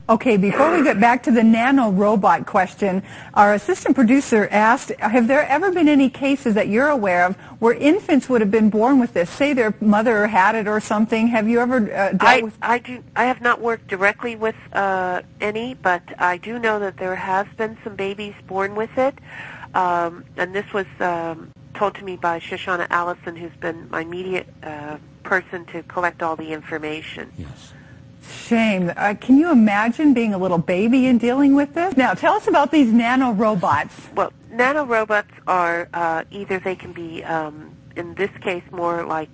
Okay, before we get back to the nano-robot question, our assistant producer asked, have there ever been any cases that you're aware of where infants would have been born with this? Say their mother had it or something. Have you ever dealt with... I have not worked directly with any, but I do know that there has been some babies born with it. And this was told to me by Shoshana Allison, who's been my immediate person to collect all the information. Yes. Shame. Can you imagine being a little baby and dealing with this? Now, tell us about these nano-robots. Well, nano-robots are either they can be, in this case, more like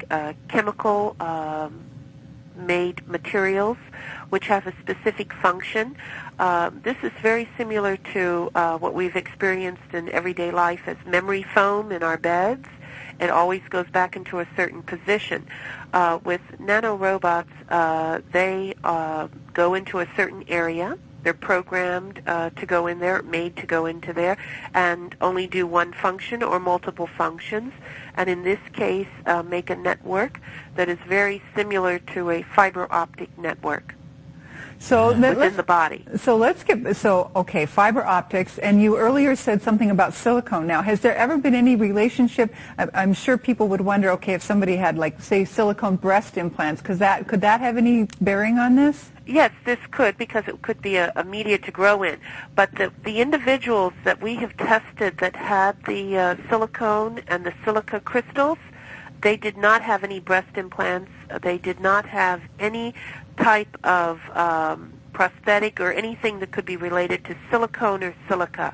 chemical-made materials, which have a specific function. This is very similar to what we've experienced in everyday life as memory foam in our beds. It always goes back into a certain position. With nanorobots, they go into a certain area. They're programmed to go in there, made to go into there, and only do one function or multiple functions. And in this case, make a network that is very similar to a fiber optic network. So within the body. So okay, fiber optics, and you earlier said something about silicone. Now, has there ever been any relationship? I'm sure people would wonder, okay, if somebody had, like, say, silicone breast implants, could that have any bearing on this? Yes, this could, because it could be a media to grow in. But the individuals that we have tested that had the silicone and the silica crystals, they did not have any breast implants. They did not have any type of prosthetic or anything that could be related to silicone or silica.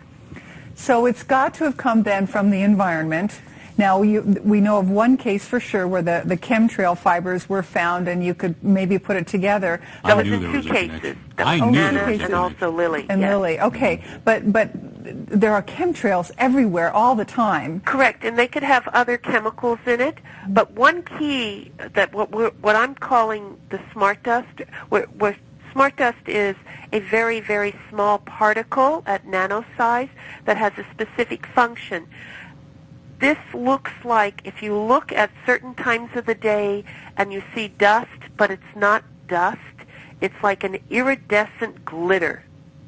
So it's got to have come then from the environment. Now, we know of one case for sure where the chemtrail fibers were found, and you could maybe put it together. That was in two cases. Anna and also Lily. And yes. Lily, okay. But there are chemtrails everywhere all the time. Correct, and they could have other chemicals in it. But one key that what I'm calling the smart dust, where smart dust is a very, very small particle at nano size that has a specific function. This looks like, if you look at certain times of the day and you see dust, but it's not dust, it's like an iridescent glitter.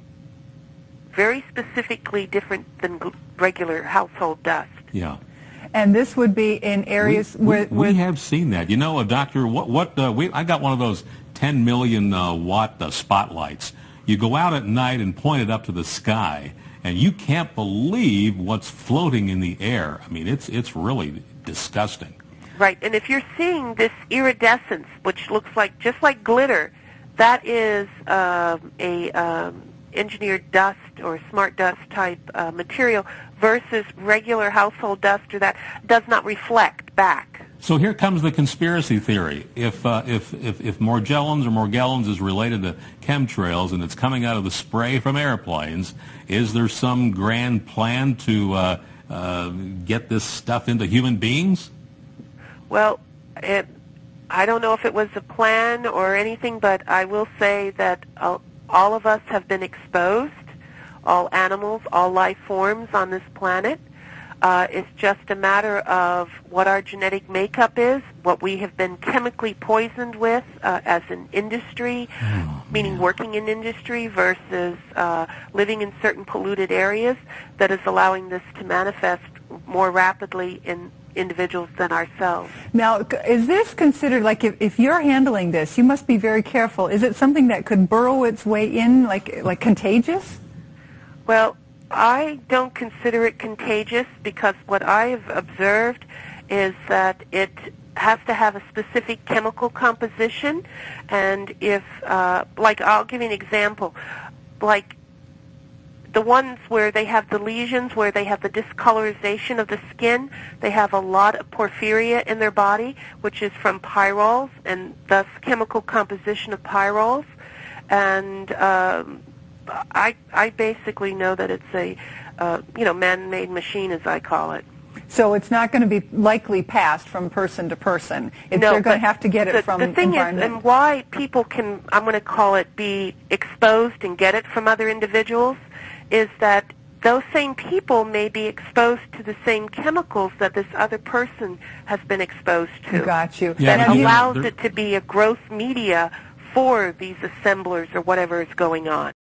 Very specifically different than regular household dust. Yeah. And this would be in areas where we have seen that. You know, Doctor, I got one of those 10 million watt spotlights. You go out at night and point it up to the sky, and you can't believe what's floating in the air. I mean, it's really disgusting. Right, and if you're seeing this iridescence, which looks like just like glitter, that is engineered dust or smart dust type material versus regular household dust, or that does not reflect back. So here comes the conspiracy theory. If Morgellons or Morgellons is related to chemtrails and it's coming out of the spray from airplanes, is there some grand plan to get this stuff into human beings? Well, I don't know if it was a plan or anything, but I will say that all of us have been exposed, all animals, all life forms on this planet. It's just a matter of what our genetic makeup is, what we have been chemically poisoned with as an industry, meaning working in industry versus living in certain polluted areas, that is allowing this to manifest more rapidly in individuals than ourselves. Now, is this considered, like, if you're handling this, you must be very careful. Is it something that could burrow its way in, like contagious? Well, I don't consider it contagious, because what I have observed is that it has to have a specific chemical composition, and if, like, I'll give you an example, like the ones where they have the lesions, where they have the discolorization of the skin, they have a lot of porphyria in their body, which is from pyrols, and thus chemical composition of pyrols, and I basically know that it's a man-made machine, as I call it. So it's not going to be likely passed from person to person. They're going to have to get it from the thing environment. is, and why people can, I'm going to call it, be exposed and get it from other individuals, is that those same people may be exposed to the same chemicals that this other person has been exposed to. Got you. Yeah, That allows it to be a growth media before these assemblers or whatever is going on.